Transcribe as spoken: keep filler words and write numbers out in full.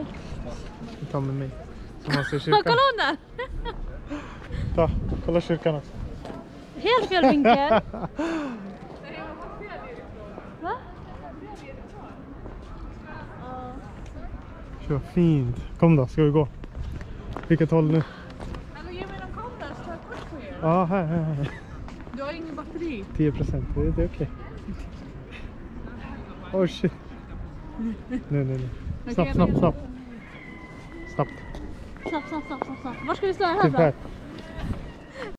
Ta med mig. Så man ser kyrkan. Kolla hon där! Ta, kolla kyrkan också. Helt fel vinkel. Va? Så fint. Kom då, ska vi gå. Vilket håll nu? Alltså ge mig någon kamera så tar jag kort på er. Ja, här, här, här. Du har ingen batteri. tio procent, det, det är okej. Oh shit. Nej, nej, nej. Snabbt, snabbt, snabbt. Snabbt. Snabbt, snabbt, snabbt, snabbt. Var ska vi stå här Typ då? här.